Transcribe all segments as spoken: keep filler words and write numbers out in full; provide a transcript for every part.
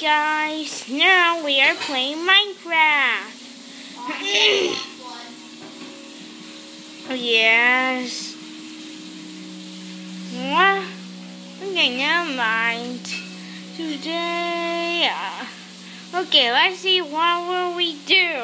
guys, now we are playing Minecraft. Oh yes. What? Okay, never mind. Today, uh, okay, let's see what will we do.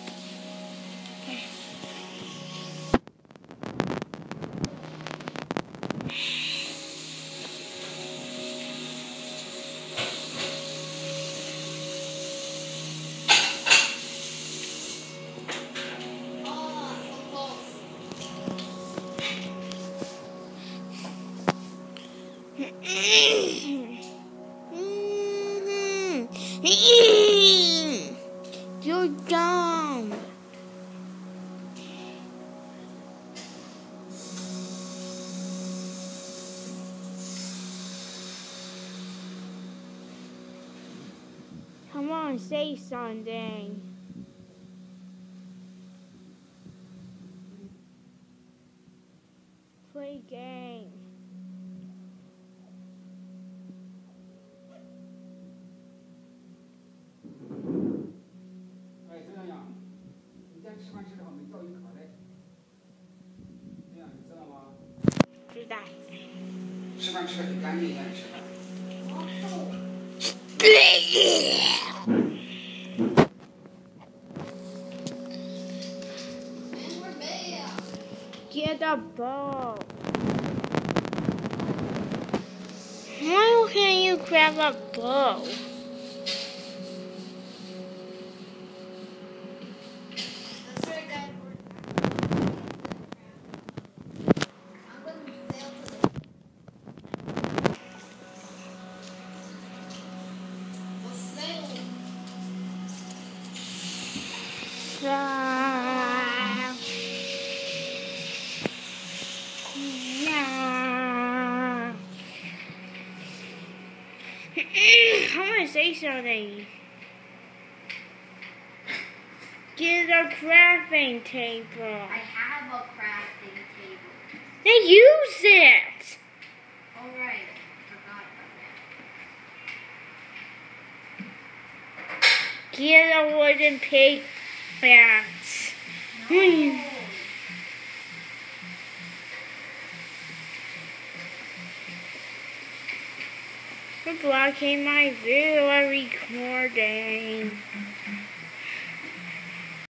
You're dumb. Come on, say something. Play game.知道。 吃饭吃的很干净一样吃饭。 Get a bow. Why can't you grab a bow? Yeah. Yeah. I want to say something. Get a crafting table. I have a crafting table. Then use it. Alright, forgot about that. Get a wooden pickaxe. No. You're blocking my video recording.